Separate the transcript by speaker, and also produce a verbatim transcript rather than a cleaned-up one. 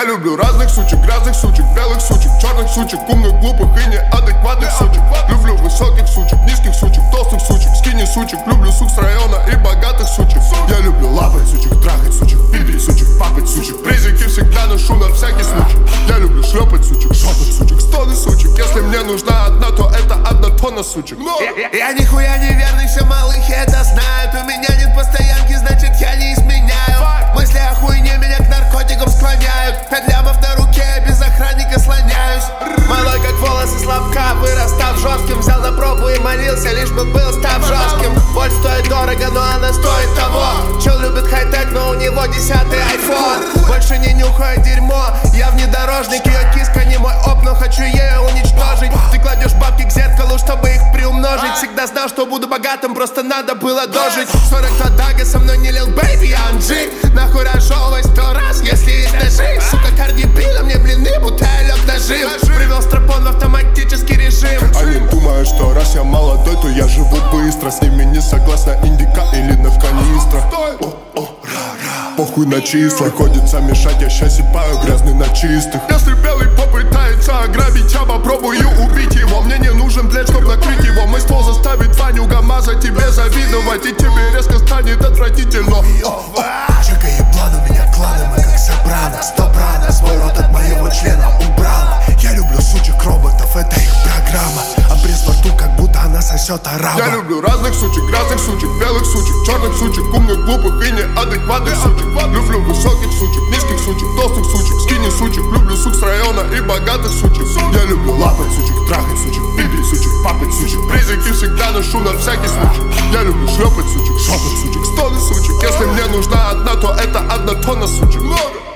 Speaker 1: Я люблю разных сучек, грязных сучек, белых сучек, черных сучек, умных, глупых и неадекватных сучек. Люблю высоких сучек, низких сучек, толстых сучек, скини сучек. Люблю сук с района и богатых сучек. Я люблю лапать сучек, трахать сучек, пипить сучек, папать сучек. Призики всегда ношу на всякий случай. Я люблю шлепать сучек, шопать сучек, стоны сучек. Если мне нужна одна, то это одна тонна сучек.
Speaker 2: Я, я нихуя не верный, все малыхи это знают. У меня нет постоянки, значит я не изменяю. Мысли о хуйне меня к наркотикам склоняют. Пять лямов на руке, без охранника слоняюсь. Малой как волосы слабка, вырастав жестким. Взял на пробу и молился, лишь бы был став жестким. Боль стоит дорого, но она стоит того. Чел любит хай-тек, но у него десятый айфон. Больше не нюхаю дерьмо, я внедорожник. Ее киска не мой оп, но хочу ее уничтожить. Ты кладешь бабки к зеркалу, чтобы их приумножить. Всегда знал, что буду богатым, просто надо было дожить. Сорок два дага, со мной не лил бэйби, я Анджи. Нахуй разжевывай сто раз, если есть ножи. Сука, Карди Би, на мне блины, будто я лег нажим. Привел стропон в автоматический режим.
Speaker 1: Они думают, что раз я молодой, то я живу быстро. С ними не согласна индика или на канистра. Похуй на числа, ходится мешать, я щас сипаю грязный на чистых. Если белый попытается ограбить, я попробую убить его. Мне не нужен, блядь, чтоб накрыть его. Мой ствол заставит Ваню ГамАЗа тебе завидовать, и тебе резко станет отвратительно.
Speaker 2: Чека еблан, у меня кланы, мы как Сопрано. Стопрано, свой рот от моего члена убрала. Я люблю сучек роботов, это их программа. Обрез во рту, как будто она сосет араба.
Speaker 1: Я люблю разных сучек, грязных сучек, белых сучек, черных сучек, умных, глупых и неадекватных сучек. Люблю высоких сучек, низких сучек, толстых сучек, скини сучек. Люблю сук с района и богатых сучек. Я люблю лапать сучек, трахать сучек, пипить сучек, папать сучек. Призыки всегда ношу на всякий случай. Я люблю шлепать сучек, шопать сучек, стоны сучек. Если мне нужна одна, то это одна тонна сучек.